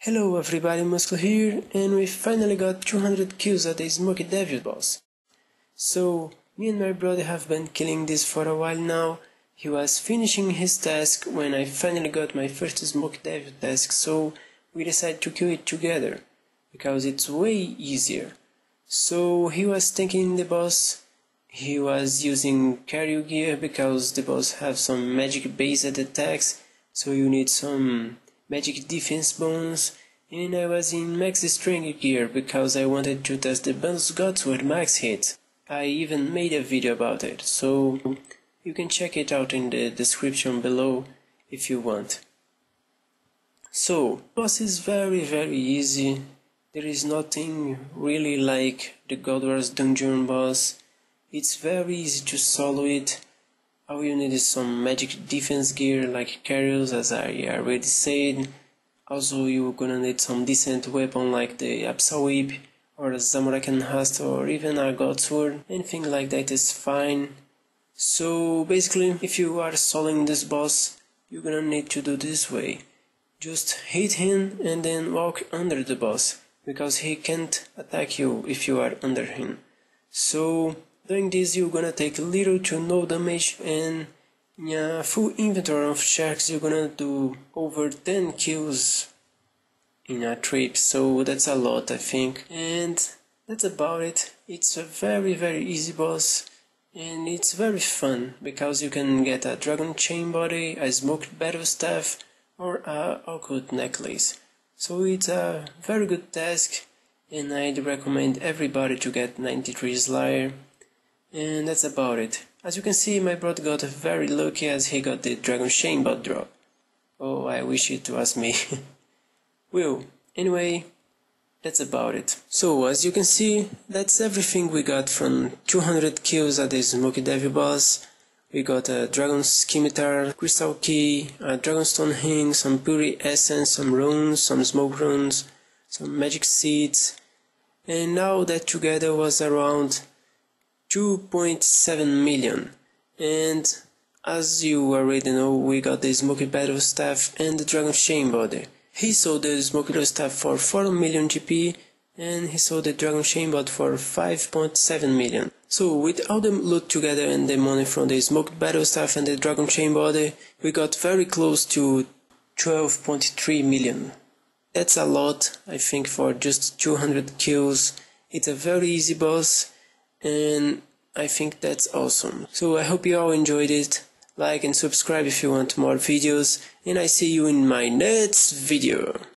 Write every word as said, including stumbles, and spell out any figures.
Hello everybody, Muscle here, and we finally got two hundred kills at the Smoky Devil boss. So, me and my brother have been killing this for a while now. He was finishing his task when I finally got my first Smoky Devil task, so we decided to kill it together, because it's way easier. So, he was tanking the boss. He was using carry gear because the boss have some magic based attacks, so you need some magic defense bonus, and I was in max strength gear because I wanted to test the Bundle's Godsword max hit. I even made a video about it, so you can check it out in the description below if you want. So, boss is very very easy. There is nothing really like the God Wars dungeon boss. It's very easy to solo it. All you need is some magic defense gear like carriers, as I already said. Also you're gonna need some decent weapon like the Abyssal Whip or the Zamorakan Hast or even a God Sword. Anything like that is fine. So basically, if you are soloing this boss, you're gonna need to do this way. Just hit him and then walk under the boss, because he can't attack you if you are under him. So doing this, you're gonna take little to no damage, and in a full inventory of sharks you're gonna do over ten kills in a trip, so that's a lot I think. And that's about it. It's a very very easy boss, and it's very fun because you can get a dragon chain body, a smoked battle staff, or a occult necklace. So it's a very good task, and I'd recommend everybody to get ninety-three Slayer. And that's about it. As you can see, my brother got very lucky as he got the Dragon Chain bot drop. Oh, I wish it was me. Well, anyway, that's about it. So, as you can see, that's everything we got from two hundred kills at the Smoky Devil boss. We got a Dragon Scimitar, Crystal Key, a Dragonstone Ring, some Puri Essence, some runes, some smoke runes, some magic seeds, and now that together was around two point seven million. And as you already know, we got the Smoky Battle Staff and the Dragon Chain body. He sold the Smoky Battle Staff for four million G P, and he sold the Dragon Chain body for five point seven million. So with all the loot together and the money from the Smoked Battle Staff and the Dragon Chain body, we got very close to twelve point three million. That's a lot, I think, for just two hundred kills. It's a very easy boss, and I think that's awesome. So I hope you all enjoyed it. Like and subscribe if you want more videos, and I see you in my next video.